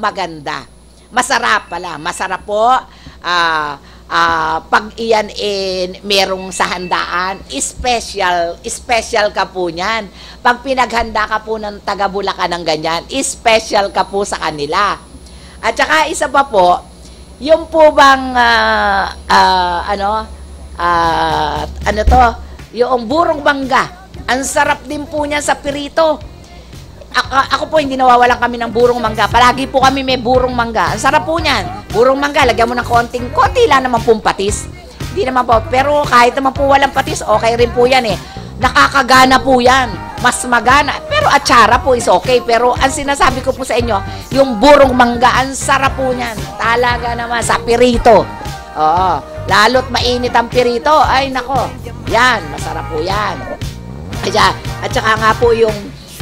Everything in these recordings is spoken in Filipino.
maganda. Masarap pala. Masarap po. Pag iyan merong sa handaan, special ka po niyan. Pag pinaghanda ka po ng taga Bulacan ng ganyan, special ka po sa kanila. At saka isa pa po, yung po bang yung burong mangga. Ang sarap din po niya sa pirito. Ako po, hindi nawawalan kami ng burong mangga. Palagi po kami may burong mangga. Ang sarap po niyan. Burong mangga, lagyan mo ng konti lang naman pong patis. Hindi naman po. Pero kahit naman po walang patis, okay rin po yan eh. Nakakagana po yan. Mas magana. Pero atsara po is okay. Pero ang sinasabi ko po sa inyo, yung burong mangga, ang sarap po niyan. Talaga naman, sa pirito. Oo. Lalo't mainit ang pirito. Ay, nako. Yan, masarap po yan. At saka nga po yung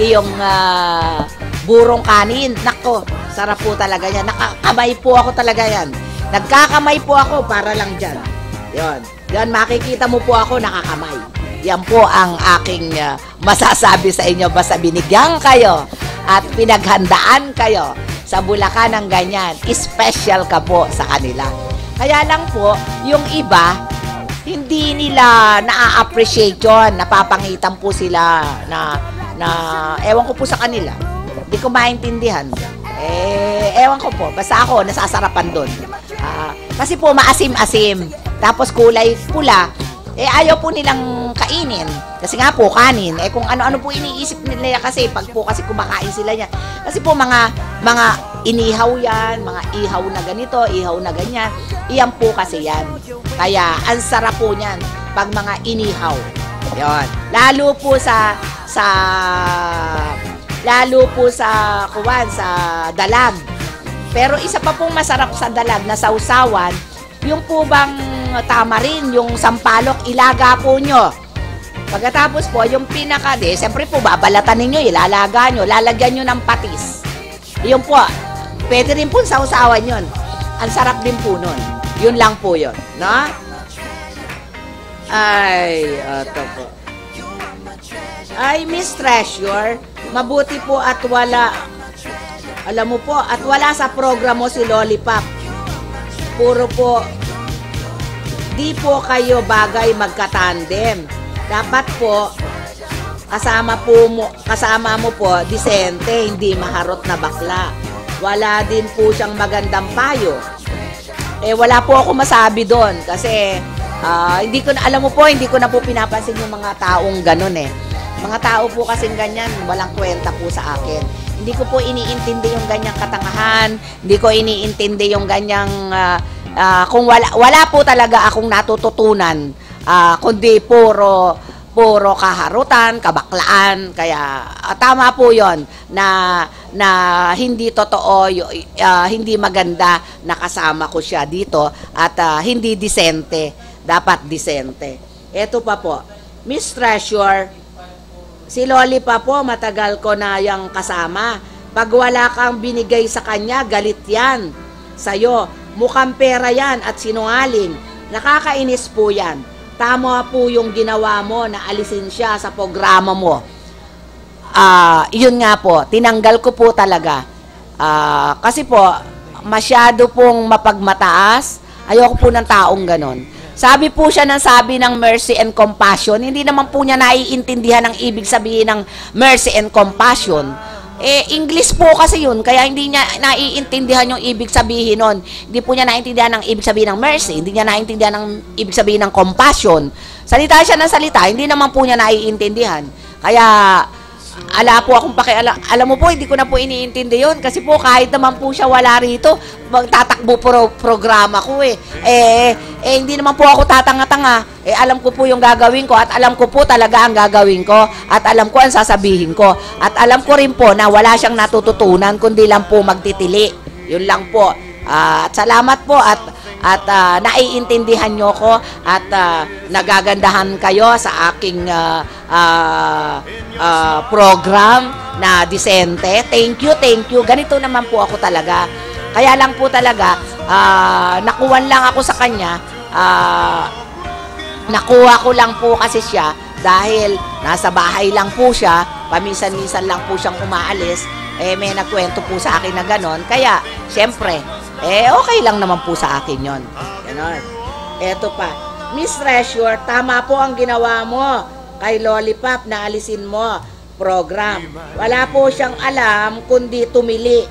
burong kanin. Nako, sarap po talaga yan. Nakakamay po ako talaga yan. Nagkakamay po ako para lang dyan. Yan, makikita mo po ako nakakamay. Yan po ang aking masasabi sa inyo. Basta binigyan kayo at pinaghandaan kayo sa Bulacan ng ganyan, special ka po sa kanila. Kaya lang po, yung iba, hindi nila na-appreciate yun. Napapangitan po sila na ewan ko po sa kanila. Hindi ko maintindihan. Ewan ko po. Basta ako, nasasarapan doon. Kasi po, maasim-asim. Tapos kulay pula. Ayaw po nilang kainin. Kasi nga po, kanin. Kung ano-ano po iniisip nila kasi, pag po kasi kumakain sila yan. Kasi po, mga inihaw yan, mga ihaw na ganito, ihaw na ganyan. Iyan po kasi yan. Kaya, ang sarap po niyan pag mga inihaw. Yon. Lalo po sa dalag. Pero isa pa pong masarap sa dalag na sausawan, yung po bang tamarin, yung sampalok, ilaga po nyo. Pagkatapos po, yung siyempre po, babalatan ninyo, ilalaga nyo, lalagyan nyo ng patis. Yun po, pwede rin po sausawan yun. Ang sarap din po nun. Yun lang po yun, no? Ay, ito po. Ay, Miss Treasure, mabuti po at wala, alam mo po, at wala sa program mo si Lollipop. Puro po, di po kayo bagay magkatandem. Dapat po, kasama mo po, disente, hindi maharot na bakla. Wala din po siyang magandang payo. Wala po ako masabi doon kasi hindi ko na, alam mo po, hindi ko na po pinapansin yung mga taong ganun eh. Mga tao po kasing ganyan, walang kwenta po sa akin. Hindi ko po iniintindi yung ganyang katangahan, hindi ko iniintindi yung ganyang, kung wala po talaga akong natututunan, kundi puro kaharutan, kabaklaan. Kaya tama po yon na hindi totoo, hindi maganda na kasama ko siya dito at hindi disente. Dapat disente. Ito pa po, Miss Treasure, si Lollipop po, matagal ko na yung kasama. Pag wala kang binigay sa kanya, galit yan sa'yo. Mukhang pera yan at sinungaling. Nakakainis po yan. Tama po yung ginawa mo na alisin siya sa programa mo. Yun nga po, tinanggal ko po talaga. Kasi po, masyado pong mapagmataas. Ayoko po ng taong ganon. Sabi po siya ng mercy and compassion. Hindi naman po niya naiintindihan ang ibig sabihin ng mercy and compassion. English po kasi yun, kaya hindi niya naiintindihan yung ibig sabihin nun. Hindi po niya naiintindihan ng ibig sabihin ng mercy, hindi niya naiintindihan ng ibig sabihin ng compassion. Salita siya ng salita, hindi naman po niya naiintindihan. Kaya, ala po akong alam mo po, hindi ko na po iniintindi yun. Kasi po, kahit naman po siya wala rito, magtatakbo programa ko hindi naman po ako tatanga-tanga. Alam ko po yung gagawin ko at alam ko po talaga ang gagawin ko at alam ko ang sasabihin ko. At alam ko rin po na wala siyang natututunan kundi lang po magtitili. Yun lang po. At salamat po at naiintindihan nyo ko at nagagandahan kayo sa aking program na disente. Thank you. Ganito naman po ako talaga. Kaya lang po talaga, nakuwan lang ako sa kanya. Nakuha ko lang po kasi siya dahil nasa bahay lang po siya, paminsan-minsan lang po siyang umaalis. may nagkwento po sa akin na ganon. Kaya, syempre, okay lang naman po sa akin yon. Ganon. Eto pa. Miss Treasure, tama po ang ginawa mo kay Lollipop na alisin mo program. Wala po siyang alam kundi tumili.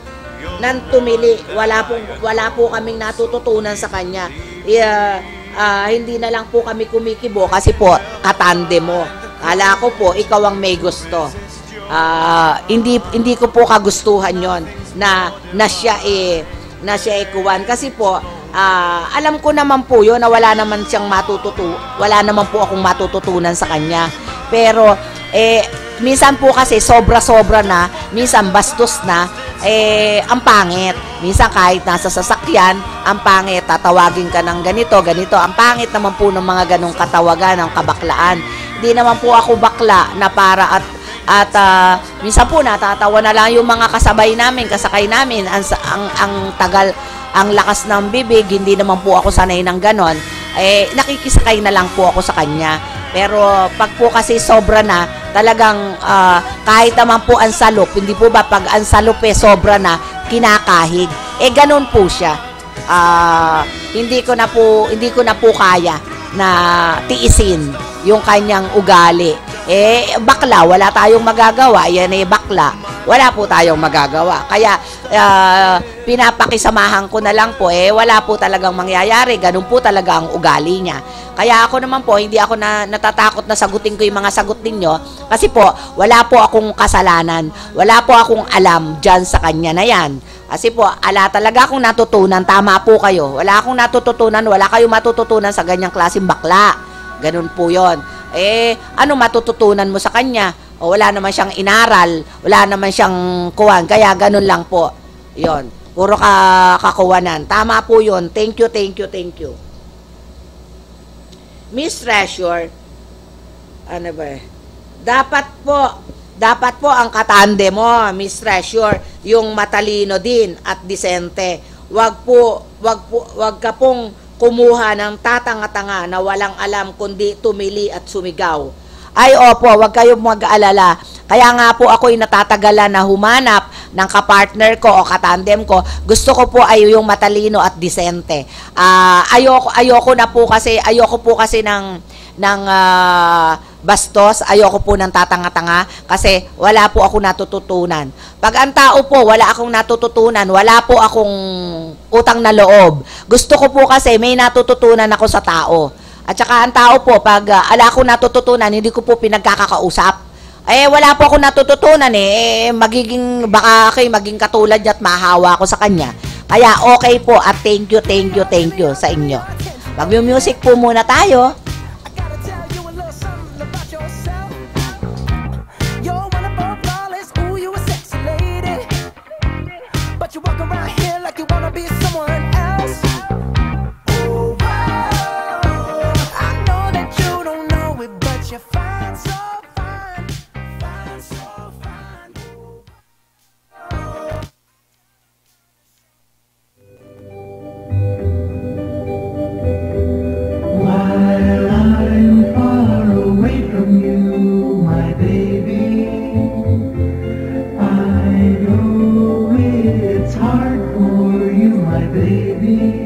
Wala po kaming natututunan sa kanya. Hindi na lang po kami kumikibo kasi po katande mo. Kala ko po ikaw ang may gusto. Hindi ko po kagustuhan yon na siya kuwan kasi po alam ko naman po yun na wala naman po akong matututunan sa kanya. Pero minsan po kasi sobra-sobra na, minsan bastos na, ang pangit. Minsan kahit nasa sasakyan, ang pangit, tatawagin ka ng ganito. Ang pangit naman po ng mga ganong katawagan, ng kabaklaan. Hindi naman po ako bakla na para at minsan po natatawa na lang yung mga kasakay namin, ang tagal, ang lakas ng bibig, hindi naman po ako sanay ng ganon. Nakikisakay na lang po ako sa kanya. Pero pag po kasi sobra na, talagang kahit naman po ang salop, hindi po ba pag ang salop sobra na, kinakahig. Ganun po siya. Hindi ko na po kaya na tiisin yung kanyang ugali. Bakla, wala tayong magagawa. Yan bakla. Wala po tayong magagawa. Kaya, pinapakisamahan ko na lang po, wala po talagang mangyayari. Ganun po talaga ang ugali niya. Kaya ako naman po, hindi ako natatakot na sagutin ko yung mga sagot ninyo. Kasi po, wala po akong kasalanan. Wala po akong alam dyan sa kanya na yan. Kasi po, talaga akong natutunan. Tama po kayo. Wala akong natututunan. Wala kayong matututunan sa ganyang klaseng bakla. Ganun po yon. Ano matututunan mo sa kanya? Wala naman siyang inaral. Wala naman siyang kuwan. Kaya ganun lang po. Yon. Puro kakuwanan. Tama po yon. Thank you. Miss Treasure, ano ba? Dapat po ang katande mo, Miss Treasure, yung matalino din at disente. Wag ka pong kumuha ng tatanga-tanga na walang alam kundi tumili at sumigaw. Ay opo, wag kayong mag-alala. Kaya nga po ako'y natatagalan na humanap ng kapartner ko o katandem ko. Gusto ko po ay yung matalino at disente. Ayoko po kasi ng bastos, ayoko po ng tatanga-tanga kasi wala po ako natututunan. Pag ang tao po, wala akong natututunan, wala po akong utang na loob. Gusto ko po kasi may natututunan ako sa tao. At saka ang tao po, pag ala akong natututunan, hindi ko po pinagkakakausap. Wala po akong natututunan baka maging katulad niya at mahawa ako sa kanya. Kaya okay po at thank you sa inyo. Mag-music po muna tayo. You walk around here like you wanna be someone else. Oh, I know that you don't know it, but you're fine, so fine, fine, so fine. While I'm far away from you, my baby, I know it's hard for you, my baby,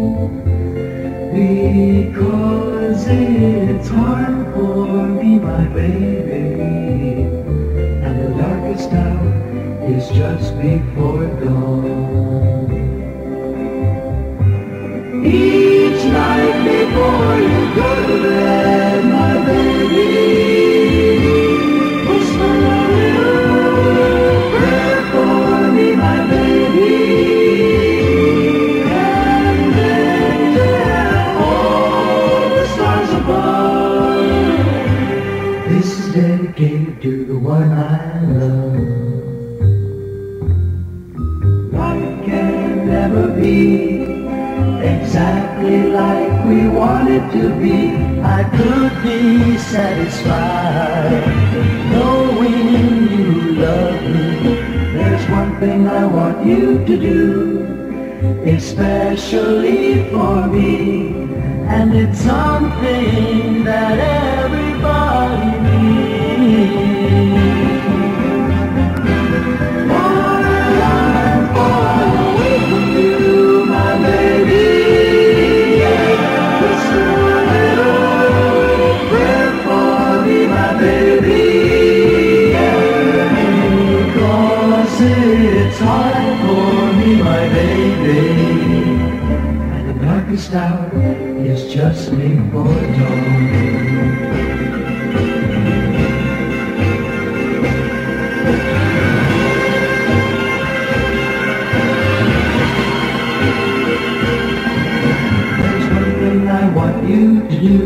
because it's hard for me, my baby, and the darkest hour is just before dawn. Each night before you go to bed, my baby, whisper a little prayer for me, my baby, and then tell all the stars above. This is dedicated to the one I love. Life can never be exactly like we want it to be. I could be satisfied knowing you love me. There's one thing I want you to do, especially for me, and it's something that everybody needs. stout is just made for dawn. There's one thing I want you to do,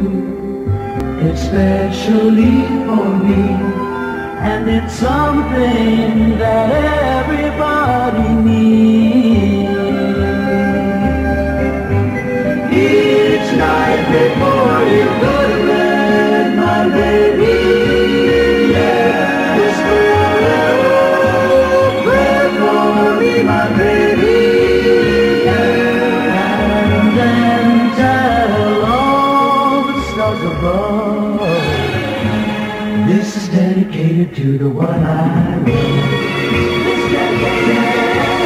especially for me, and it's something that everybody needs. Each night before you go to bed, my baby, yeah, whisper a little prayer for me, my baby, yeah, and then tell all the stars above, this is dedicated to the one I love. This dedicated.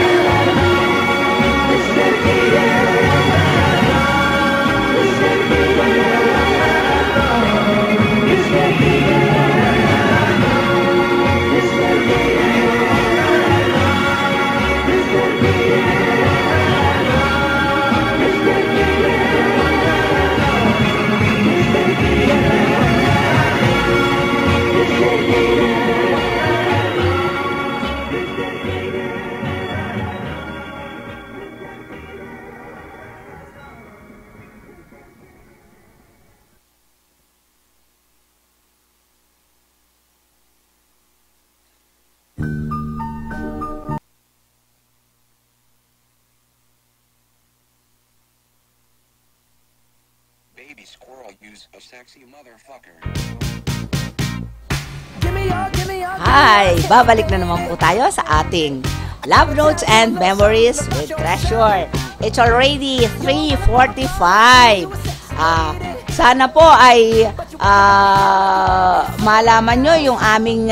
Baby squirrel use a sexy motherfucker. Hi! Babalik na naman po tayo sa ating Love Notes and Memories with Treasure. It's already 3:45. Sana po ay malaman nyo yung aming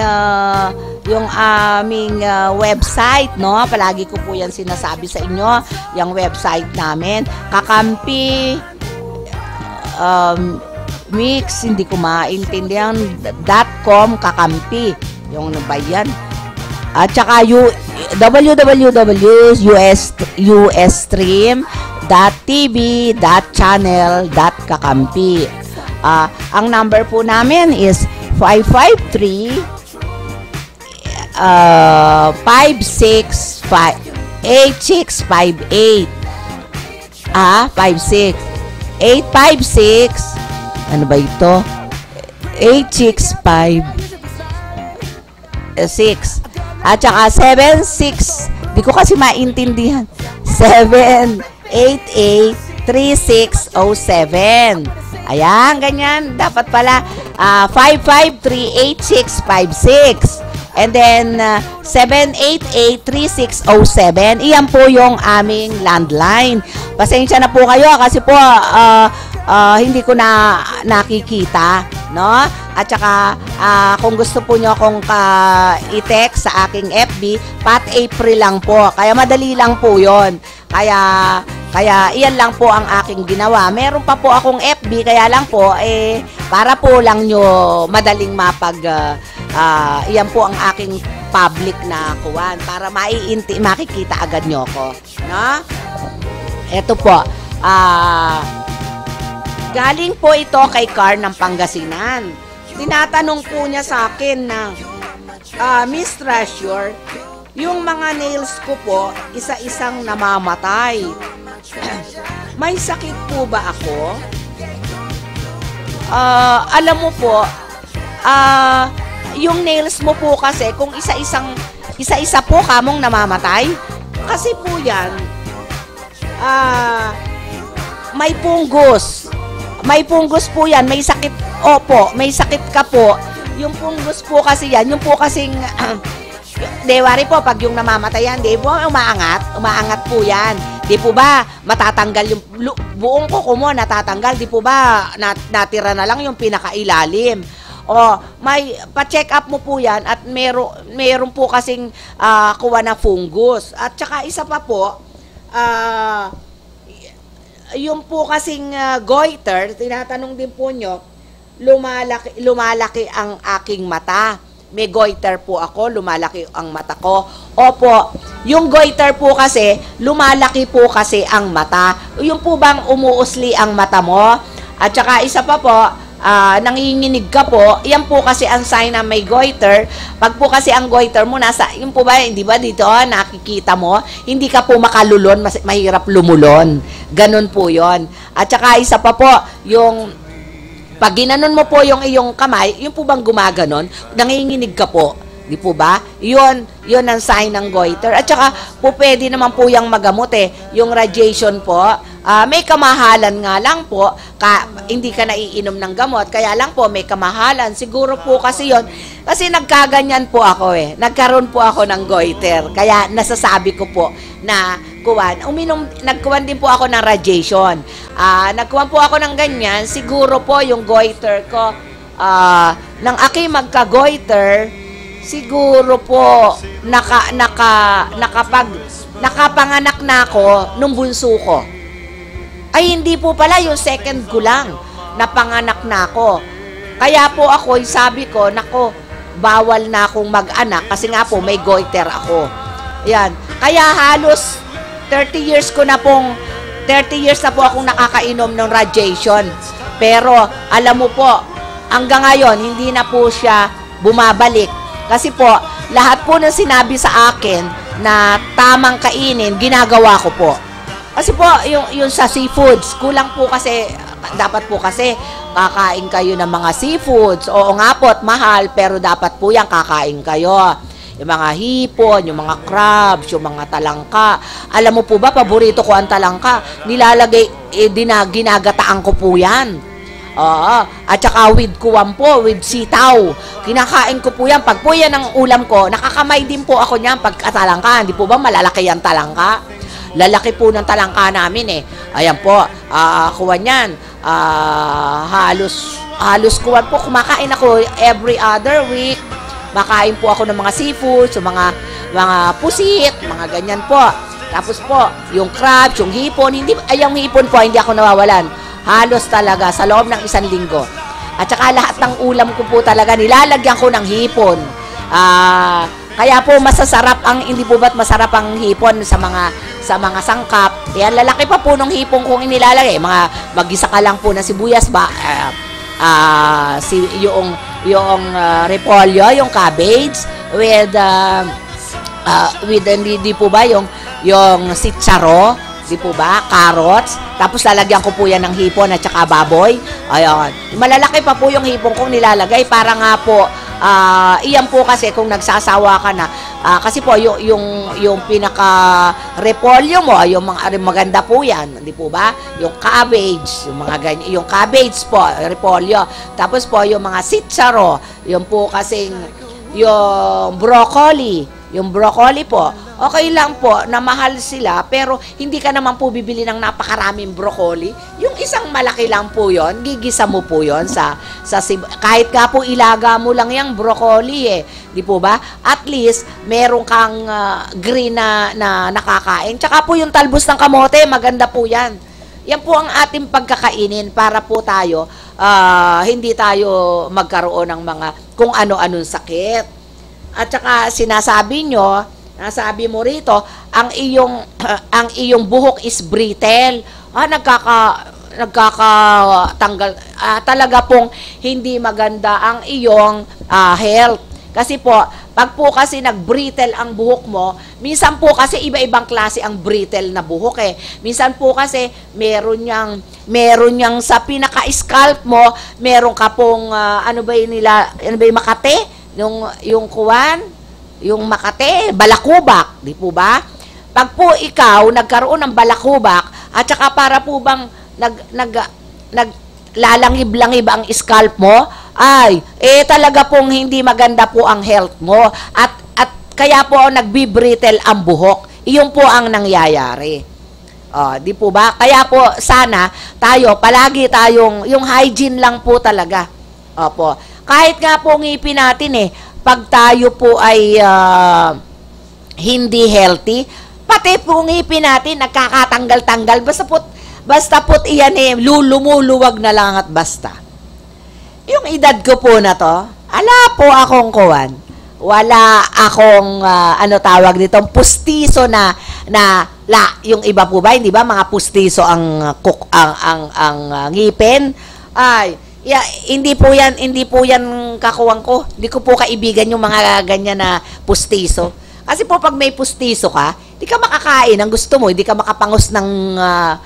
website, no? Palagi ko po yan sinasabi sa inyo, yung website namin. Kakampi mix, hindi ko maintindihan, .com kakampi. Yung ba yan? At saka www.usstream.tv.channel.kakampi. Ang number po namin is 553 8658. 856. Ano ba ito? 865 at saka 76. Di ko kasi maintindihan. 788-3607. Ayan, ganyan. Dapat pala 553-8656. And then 788-3607. Iyan po yung aming landline. Pasensya na po kayo kasi po hindi ko na nakikita, no? At saka kung gusto po nyo akong i-text sa aking FB, Pat April lang po. Kaya madali lang po 'yon. Kaya iyan lang po ang aking ginawa. Meron pa po akong FB, kaya lang po para po lang nyo madaling iyan po ang aking public na kuwan para makikita agad nyo ko, no? Ito po. Galing po ito kay Car ng Pangasinan. Tinatanong po niya sa akin na, Miss Treasure, yung mga nails ko po, isa-isang namamatay. May sakit po ba ako? Alam mo po, yung nails mo po kasi, kung isa-isa po kamong namamatay, kasi po yan, may punggos. May punggos po yan, may sakit, opo, may sakit ka po. Yung punggos po kasi yan, yung po kasing, dewari po, pag yung namamatayan, di po, umaangat po yan. Di po ba, matatanggal yung, buong kuko mo, natatanggal, di po ba, natira na lang yung pinakailalim. O, may, pa-check up mo po yan, at meron po kasing, kuha na fungus. At saka isa pa po, yung po kasing goiter, tinatanong din po nyo, lumalaki ang aking mata. May goiter po ako, lumalaki ang mata ko. Opo. Yung goiter po kasi, lumalaki po kasi ang mata. Yung po bang umuusli ang mata mo? At saka isa pa po, nanginginig ka po, yan po kasi ang sign na may goiter. Pag po kasi ang goiter mo, nasa, yun po ba, hindi ba dito, nakikita mo, hindi ka po makalulon, mahirap lumulon. Ganun po yon. At saka isa pa po, yung, pag ginanon mo po yung iyong kamay, yun po bang gumaganon, nanginginig ka po. Di po ba? Yun ang sign ng goiter. At saka po pwede naman po yung magamot yung radiation po. May kamahalan nga lang po, hindi ka naiinom ng gamot, kaya lang po may kamahalan. Siguro po kasi yon, kasi nagkaganyan po ako nagkaroon po ako ng goiter, kaya nasasabi ko po na nagkuwan din po ako ng radiation. Nagkuwan po ako ng ganyan, siguro po yung goiter ko, nang aking magka-goiter, siguro po nakapanganak na ako nung bunso ko. Ay, hindi po pala, yung second ko lang, napanganak na ako. Kaya po ako, sabi ko, nako, bawal na akong mag-anak kasi nga po, may goiter ako. Yan. Kaya halos 30 years na po akong nakakainom ng radiation. Pero, alam mo po, hanggang ngayon, hindi na po siya bumabalik. Kasi po, lahat po ng sinabi sa akin na tamang kainin, ginagawa ko po. Kasi po, yung sa seafoods, kulang po kasi, dapat po kasi, kakain kayo ng mga seafoods. Oo nga po, mahal, pero dapat po yan, kakain kayo. Yung mga hipon, yung mga crabs, yung mga talangka. Alam mo po ba, paborito ko ang talangka. Nilalagay, ginagataan ko po yan. Oo. At saka with kuwam po, with sitaw. Kinakain ko po yan. Pag po yan ang ulam ko, nakakamay din po ako niyan pag talangka. Hindi po ba malalaki ang talangka? Lalaki po ng talangka namin Ayan po, kuwan yan. Halos kuwan po. Kumakain ako every other week. Makain po ako ng mga seafoods, mga pusit, mga ganyan po. Tapos po, yung crabs, yung hipon, yung hipon po, hindi ako nawawalan. Halos talaga, sa loob ng 1 linggo. At saka lahat ng ulam ko po talaga, nilalagyan ko ng hipon. Kaya po masasarap hindi po ba't masarap ang hipon sa mga sangkap. Kaya lalaki pa po ng hipon kong inilalagay. Mag-isa ka lang po na sibuyas ba, yung repolyo, yung cabbage with hindi po ba yung sitsaro, di po ba, carrots, tapos lalagyan ko po yan ng hipon at saka baboy. Ayun, malalaki pa po yung hipon kong nilalagay para nga po iyan po kasi kung nagsasawa ka na, kasi po yung pinaka repolyo mo, yung mga maganda po yan, hindi po ba? Yung cabbage, yung mga ganyan, yung cabbage po, repolyo. Tapos po yung mga sitsaro, yung po kasing yung broccoli po, okay lang po na mahal sila, pero hindi ka naman po bibili ng napakaraming broccoli. Yung isang malaki lang po yon, gigisa mo po yon kahit nga po ilaga mo lang yung broccoli di po ba? At least meron kang green na nakakain. Tsaka po yung talbos ng kamote, maganda po yan. Yan po ang ating pagkakainin para po tayo hindi tayo magkaroon ng mga kung ano-anong sakit. At saka sinasabi nasabi mo rito, ang iyong buhok is brittle. Nagkakatanggal. Talaga pong hindi maganda ang iyong health. Kasi po, pag po kasi nag-brittle ang buhok mo, minsan po kasi iba-ibang klase ang brittle na buhok Minsan po kasi meron niyang sa pinaka-scalp mo, meron ka pong ano ba yung Makate? Yung kuwan, yung Makate, balakubak, di po ba? Pag po ikaw nagkaroon ng balakubak at saka para po bang naglalangib-langib ang scalp mo, talaga pong hindi maganda po ang health mo at kaya po nagbi-brittle ang buhok. Iyon po ang nangyayari. Di po ba? Kaya po sana palagi tayong yung hygiene lang po talaga. Opo. Kahit nga po ngipin natin pag tayo po ay hindi healthy, pati po ngipin natin nagkakatanggal-tanggal. Basta po iyan lumuluwag na lang at basta. Yung edad ko po na to, ala po akong kuwan. wala akong ano tawag dito, pustiso na yung iba po ba, hindi ba mga pustiso ang ngipin? Ay, hindi po yan kakuwang ko. Hindi ko po kaibigan yung mga ganyan na pustiso. Kasi po pag may pustiso ka, hindi ka makakain ang gusto mo, hindi ka makapangos ng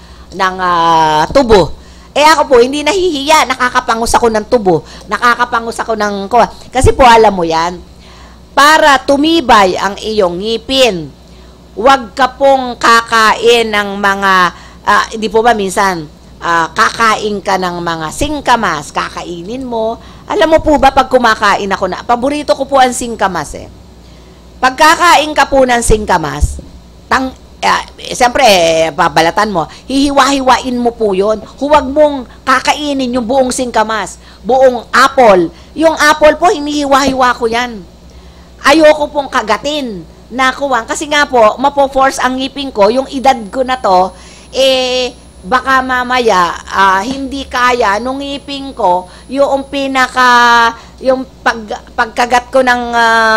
tubo. Ako po, hindi nahihiya, nakakapangos ako ng tubo, nakakapangos ako ng kasi po alam mo yan, para tumibay ang iyong ngipin, huwag ka pong kakain ng mga, hindi po ba minsan, kakain ka ng mga singkamas, kakainin mo. Alam mo po ba, pag kumakain ako paborito ko po ang singkamas Pag kakain ka po ng singkamas, siyempre, babalatan mo, hihiwa-hiwain mo po yun. Huwag mong kakainin yung buong singkamas, buong apple. Yung apple po, hinihiwa-hiwa ko yan. Ayoko pong kagatin na kuwang. Kasi nga po, mapo-force ang ngipin ko, yung edad ko na to, baka mamaya, hindi kaya nung ngipin ko, yung yung pagkagat ko ng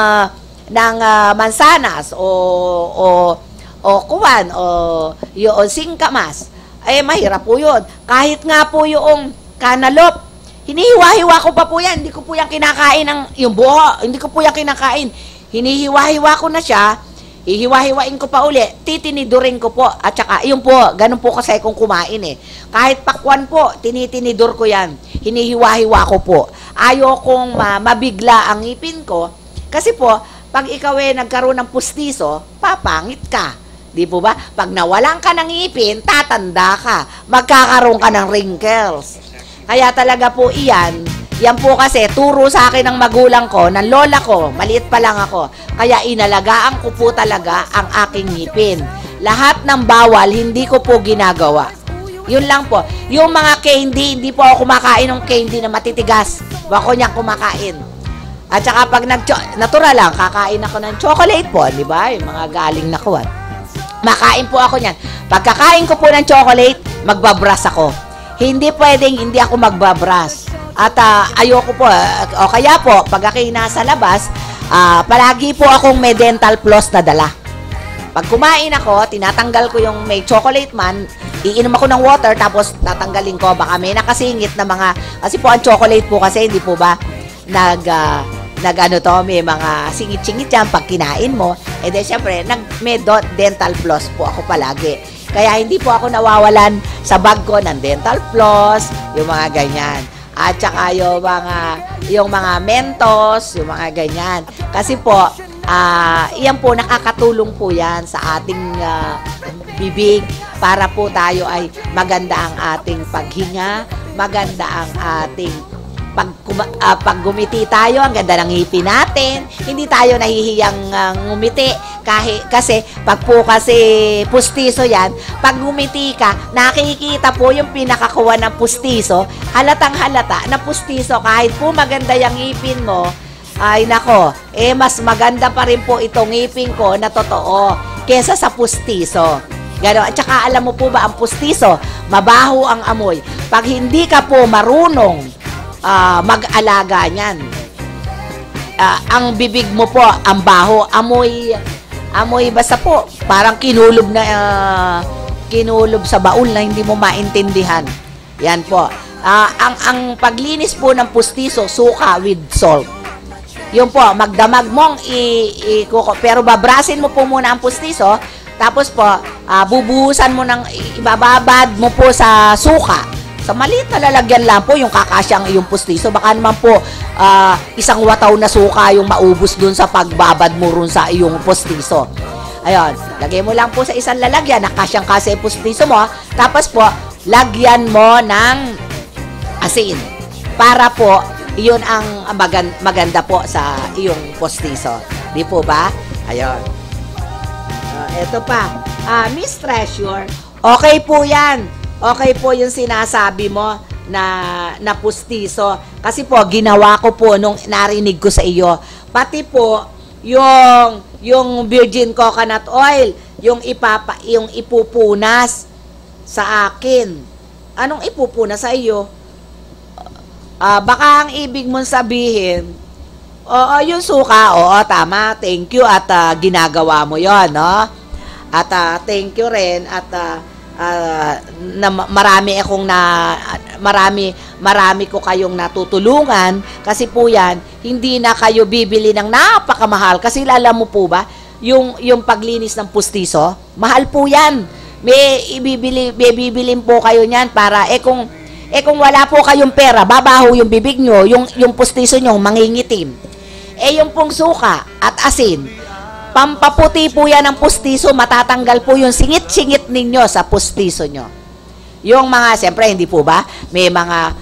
mansanas o kuwan o yung singkamas, mahirap po yun. Kahit nga po yung cantaloupe, hinihiwa-hiwa ko pa po yan. Hindi ko po yan kinakain yung buho. Hindi ko po yan kinakain. Hinihiwa-hiwa ko na siya. Hihiwa-hiwain ko pa uli. Titinidurin ko po. At saka, yun po, ganun po kasi kung kumain Kahit pakwan po, tinitinidor ko yan. Hinihiwa-hiwa ko po. Ayokong mabigla ang ngipin ko. Kasi po, pag ikaw nagkaroon ng pustiso, papangit ka. Di po ba? Pag nawalan ka ng ngipin, tatanda ka. Magkakaroon ka ng wrinkles. Kaya talaga po yan po kasi turo sa akin ng magulang ko, ng lola ko, maliit pa lang ako. Kaya inalagaan ko po talaga ang aking ngipin. Lahat ng bawal, hindi ko po ginagawa. Yun lang po. Yung mga candy, hindi po ako kumakain ng candy na matitigas. Bako niyang kumakain. At saka pag natural lang, kakain ako ng chocolate po, di ba? Yung mga galing na kuwan. Makain po ako niyan. Pagkakain ko po ng chocolate, magbabras ako. Hindi pwedeng hindi ako magbabras. At ayoko po, o kaya po, pag ako'y nasa labas, palagi po akong may dental floss na dala. Pag kumain ako, tinatanggal ko yung may chocolate man, iinom ako ng water, tapos tatanggalin ko, baka may nakasingit na mga, kasi po ang chocolate po kasi, hindi po ba, may mga singit-singit yan pag kinain mo, then syempre, may dental floss po ako palagi. Kaya hindi po ako nawawalan sa bag ko ng dental floss, yung mga ganyan. At saka yung mga Mentos, yung mga ganyan. Kasi po, iyan po, nakakatulong po yan sa ating bibig para po tayo ay maganda ang ating paghinga, maganda ang ating pag gumiti tayo, ang ganda ng ngipin natin, hindi tayo nahihiyang ngumiti kasi pag po kasi pustiso yan, pag ngumiti ka, nakikita po yung pinakakuha ng pustiso, halatang halata na pustiso, kahit po maganda yung ngipin mo, ay nako, mas maganda pa rin po itong ngipin ko na totoo kesa sa pustiso. Gano'n. At saka alam mo po ba, ang pustiso, mabaho ang amoy. Pag hindi ka po marunong mag-alaga niyan, ang bibig mo po, ang baho, amoy basta po, parang kinulob sa baul na hindi mo maintindihan. Yan po. Ang paglinis po ng pustiso, suka with salt. Yun po, magdamag mong pero babrasin mo po muna ang pustiso, tapos po, bubuhusan mo ibababad mo po sa suka. Sa maliit na lalagyan lang po, yung kakasyang yung pustiso. Baka naman po, isang wataw na suka yung maubos dun sa pagbabad mo rin sa iyong pustiso. Ayun, lagay mo lang po sa isang lalagyan, nakasyang kasi pustiso mo. Tapos po, lagyan mo ng asin. Para po, iyon ang maganda po sa iyong pustiso. Di po ba? Ayun. Ito pa. Miss Treasure, okay po yan. Okay po yung sinasabi mo na pustiso. Kasi po, ginawa ko po nung narinig ko sa iyo. Pati po, yung virgin coconut oil, yung ipupunas sa akin. Anong ipupunas sa iyo? Baka ang ibig mong sabihin, Oo, yung suka, oo, tama. Thank you at ginagawa mo yon, no? At thank you rin at na marami ko kayong natutulungan kasi po yan, hindi na kayo bibili ng napakamahal kasi alam mo po ba, yung paglinis ng pustiso, mahal po yan. May bibilin po kayo niyan para kung wala po kayong pera, babaho yung bibig nyo, yung pustiso nyo mangingitim. Yung pong suka at asin, pampaputi po yan ng pustiso, matatanggal po yung singit-singit ninyo sa pustiso nyo. Yung mga, siyempre, hindi po ba, may mga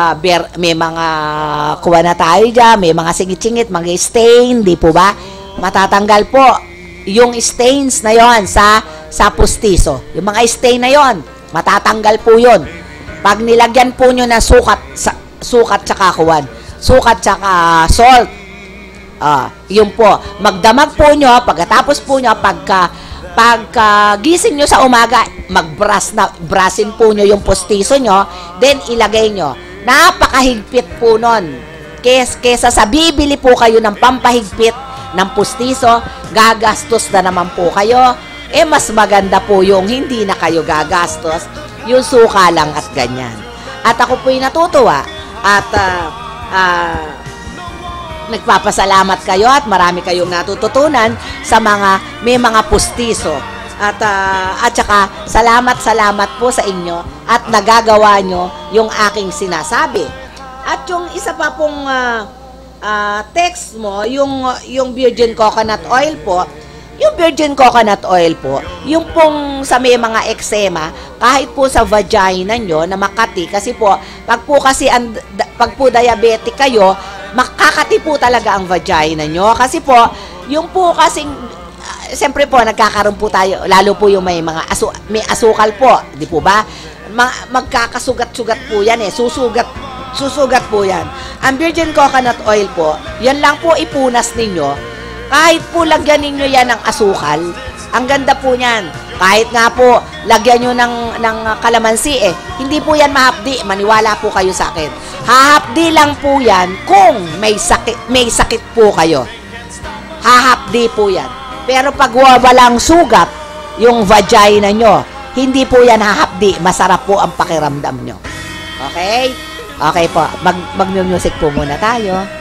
kuha na tayo dyan, may mga singit-singit, mga stain, di po ba? Matatanggal po yung stains na yon sa pustiso. Yung mga stain na yon, matatanggal po yon. Pag nilagyan po nyo na sukat tsaka salt, yun po, magdamag po nyo, pagkatapos po nyo, pagka gising nyo sa umaga, brussin po nyo yung pustiso nyo, then ilagay nyo. Napakahigpit po nun. Kesa sa bibili po kayo ng pampahigpit ng pustiso, gagastos na naman po kayo. Mas maganda po yung hindi na kayo gagastos, yung suka lang at ganyan. At ako po'y natutuwa at nagpapasalamat kayo at marami kayong natututunan sa may mga pustiso. At saka salamat po sa inyo at nagagawa nyo yung aking sinasabi. At yung isa pa pong text mo, yung virgin coconut oil po, yung pong sa may mga eksema, kahit po sa vagina nyo na makati, kasi po, pag po diabetic kayo, makakati po talaga ang vagina nyo. Kasi po, yung po kasing, siyempre po, nagkakaroon po tayo, lalo po yung may mga may asukal po, di po ba? Magkakasugat-sugat po yan susugat po yan. Ang virgin coconut oil po, yan lang po ipunas ninyo. Kahit po lagyan ninyo yan ng asukal, ang ganda po niyan. Kahit nga po, lagyan nyo ng kalamansi hindi po yan mahapdi. Maniwala po kayo sa akin. Hahapdi lang po yan kung may sakit po kayo. Hahapdi po yan. Pero pag walang sugat, yung vagina nyo, hindi po yan hahapdi. Masarap po ang pakiramdam nyo. Okay? Okay po. Mag-music po muna tayo.